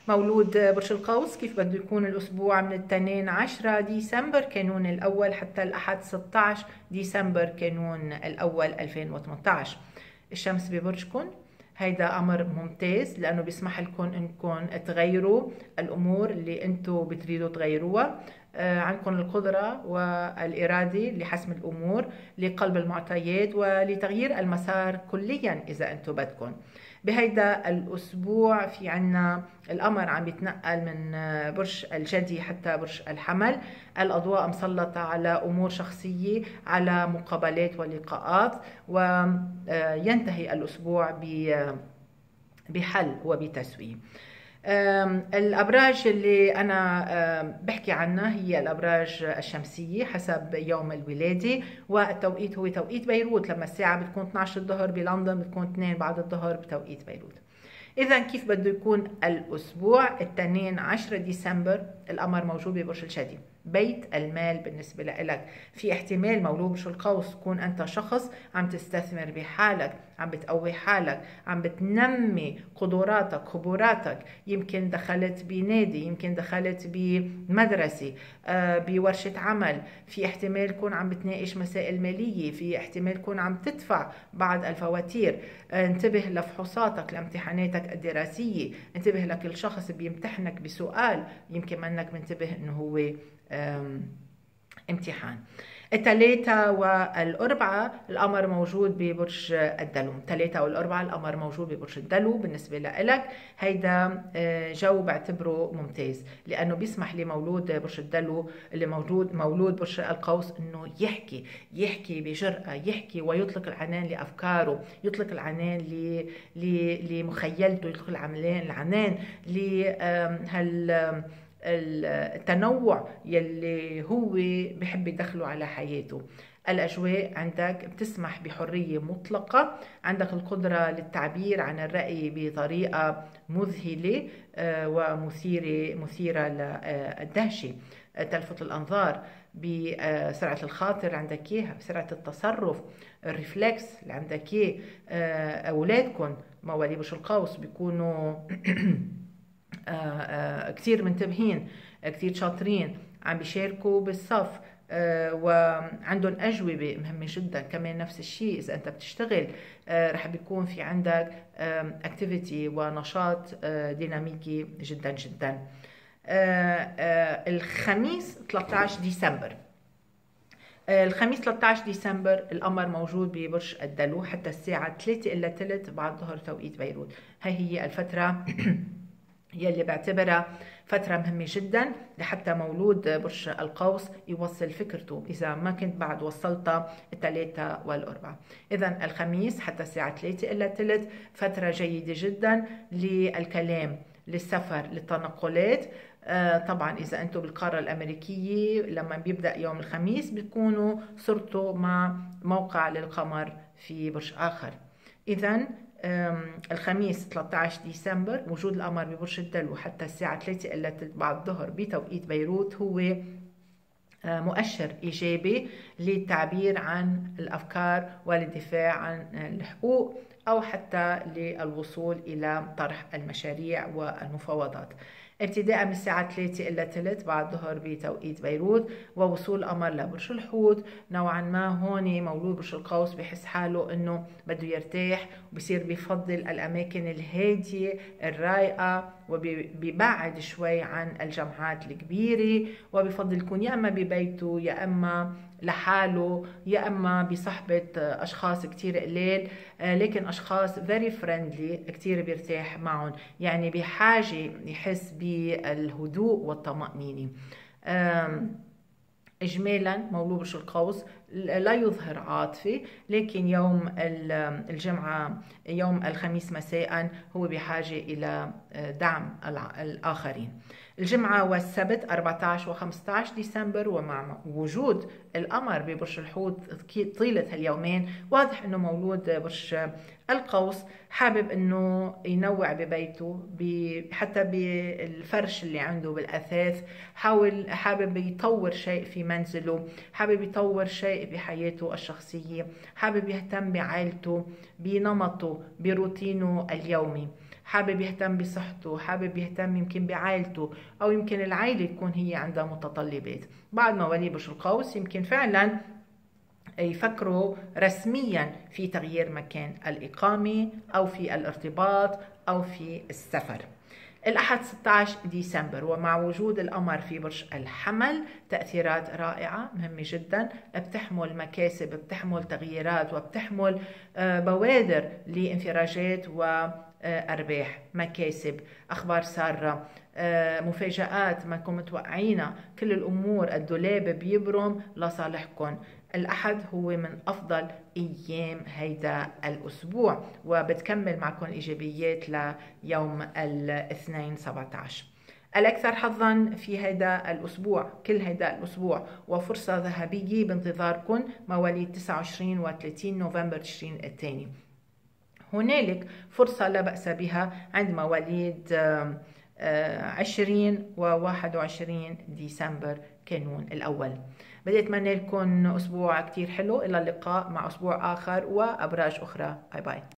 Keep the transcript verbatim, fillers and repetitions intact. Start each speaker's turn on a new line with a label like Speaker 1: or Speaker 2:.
Speaker 1: مولود برج القوس كيف بده يكون الأسبوع من الاثنين عشرة ديسمبر كانون الأول حتى الأحد ستة عشر ديسمبر كانون الأول ألفين وثمانية عشر. الشمس ببرجكم، هيدا أمر ممتاز لأنه بيسمح لكم إنكم تغيروا الأمور اللي أنتم بتريدوا تغيروها. آه عندكم القدرة والإرادة لحسم الأمور، لقلب المعطيات ولتغيير المسار كليا إذا أنتم بدكم. بهيدا الأسبوع في عنا القمر عم بيتنقل من برج الجدي حتى برج الحمل، الأضواء مسلطة على أمور شخصية، على مقابلات ولقاءات، وينتهي الأسبوع بحل وبتسوية. الأبراج اللي أنا بحكي عنها هي الأبراج الشمسية حسب يوم الولادة، والتوقيت هو توقيت بيروت، لما الساعة بتكون اثنعش الظهر بلندن بتكون اثنين بعد الظهر بتوقيت بيروت. إذا كيف بده يكون الأسبوع؟ الاثنين عشرة ديسمبر القمر موجود ببرج الجدي، بيت المال بالنسبة لك. في احتمال مولود برج القوس تكون أنت شخص عم تستثمر بحالك، عم بتقوي حالك، عم بتنمي قدراتك خبراتك، يمكن دخلت بنادي، يمكن دخلت بمدرسة، بورشة عمل، في احتمال تكون عم بتناقش مسائل مالية، في احتمال تكون عم تدفع بعض الفواتير. انتبه لفحوصاتك لامتحاناتك الدراسية، انتبه لكل شخص بيمتحنك بسؤال يمكن منك منتبه انه هو امتحان. الثلاثة والأربعة القمر موجود ببرج الدلو، الثلاثة والأربعة القمر موجود ببرج الدلو. بالنسبة لإلك هيدا جو بعتبره ممتاز، لأنه بيسمح لمولود برج الدلو اللي موجود مولود برج القوس إنه يحكي يحكي بجرأة، يحكي ويطلق العنان لأفكاره، يطلق العنان لمخيلته، يطلق العنان لهال التنوع يلي هو بحب يدخله على حياته. الأجواء عندك بتسمح بحرية مطلقة، عندك القدرة للتعبير عن الرأي بطريقة مذهلة ومثيرة مثيرة للدهشة، تلفت الأنظار بسرعة الخاطر عندك إياها، بسرعة التصرف، الريفلكس اللي عندك إياه. أولادكم مواليد برج القوس بيكونوا آه آه كتير منتبهين، كتير شاطرين، عم بيشاركوا بالصف، آه وعندهم أجوبة مهمة جدا. كمان نفس الشيء إذا أنت بتشتغل رح بيكون في عندك اكتيفيتي ونشاط ديناميكي جدا جدا. الخميس ثلاثة عشر ديسمبر الخميس ثلاثة عشر ديسمبر القمر موجود ببرج الدلو حتى الساعة ثلاثة إلا ثلث بعد ظهر توقيت بيروت. هاي هي الفترة يلي بعتبرها فترة مهمة جدا لحتى مولود برج القوس يوصل فكرته إذا ما كنت بعد وصلتها الثلاثة والأربعة. إذا الخميس حتى الساعة ثلاثة إلا ثلث فترة جيدة جدا للكلام، للسفر، للتنقلات. آه طبعا إذا أنتم بالقارة الأمريكية لما بيبدأ يوم الخميس بتكونوا صرتوا مع موقع للقمر في برج آخر. إذا الخميس ثلاثة عشر ديسمبر وجود القمر ببرج الدلو حتى الساعة ثلاثة إلا ثلث بعد الظهر بتوقيت بيروت هو مؤشر إيجابي للتعبير عن الأفكار والدفاع عن الحقوق، أو حتى للوصول إلى طرح المشاريع والمفاوضات. ابتداء من الساعة ثلاثة إلا ثلث بعد الظهر بتوقيت بيروت، ووصول القمر لبرج الحوت. نوعا ما هون مولود برج القوس بحس حاله انه بده يرتاح، وبصير بفضل الاماكن الهادية الرايقة، وبيبعد شوي عن الجمعات الكبيرة، وبفضل يكون يا اما ببيته يا اما لحاله يا اما بصحبة اشخاص كتير قليل، لكن اشخاص very friendly كتير بيرتاح معهم، يعني بحاجة يحس بالهدوء والطمأنينة. إجمالا مولود برج القوس لا يظهر عاطفة، لكن يوم الجمعة يوم الخميس مساء هو بحاجة إلى دعم الآخرين. الجمعة والسبت أربعة عشر وخمسة عشر ديسمبر ومع وجود القمر ببرج الحوت طيلة هاليومين واضح انه مولود برج القوس حابب انه ينوع ببيته، حتى بالفرش اللي عنده بالاثاث، حاول حابب يطور شيء في منزله، حابب يطور شيء بحياته الشخصية، حابب يهتم بعائلته، بنمطه، بروتينه اليومي، حابب يهتم بصحته، حابب يهتم يمكن بعائلته، أو يمكن العائلة تكون هي عندها متطلبات. بعد مواليد برج القوس يمكن فعلا يفكروا رسميا في تغيير مكان الإقامة أو في الارتباط أو في السفر. الأحد ستة عشر ديسمبر ومع وجود القمر في برج الحمل تأثيرات رائعة مهمة جدا، بتحمل مكاسب، بتحمل تغييرات، وبتحمل بوادر لانفراجات وأرباح، مكاسب، أخبار سارة، مفاجآت ما كنتم متوقعينها. كل الأمور الدولاب بيبرم لصالحكم. الأحد هو من أفضل أيام هيدا الأسبوع، وبتكمل معكم إيجابيات ليوم الاثنين سبعة عشر. الأكثر حظا في هيدا الأسبوع، كل هيدا الأسبوع، وفرصة ذهبية بانتظاركم مواليد تسعة وعشرين و ثلاثين نوفمبر تشرين الثاني. هنالك فرصة لا بأس بها عند مواليد عشرين و واحد وعشرين ديسمبر كانون الأول. بدي أتمنى لكم أسبوع كتير حلو، إلى اللقاء مع أسبوع آخر وأبراج أخرى. باي باي.